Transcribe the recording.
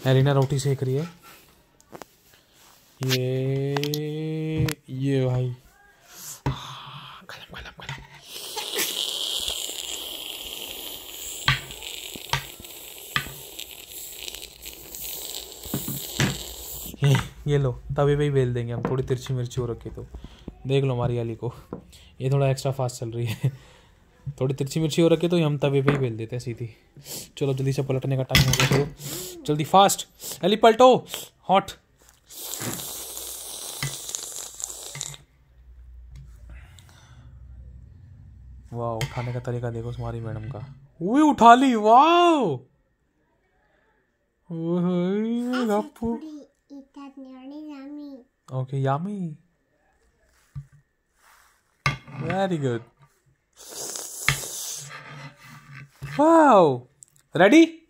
Elina रोटी सेक रही है। ये भाई गलम गलम गलम। ये लो, तवे पे ही बेल देंगे हम। थोड़ी तिरछी मिर्ची हो रखी तो देख लो हमारी आली को, ये थोड़ा एक्स्ट्रा फास्ट चल रही है। थोड़ी तिरछी मिर्ची हो रखी तो हम तवे पे ही बेल देते हैं सीधी। चलो जल्दी से पलटने का टाइम हो गया, चलो जल्दी फास्ट। Eli पलटो, hot. वाह, उठाने का तरीका देखो तुम्हारी मैडम का। वो उठा ली, वाह। Gappu. Okay, Yami, very good. Wow, ready.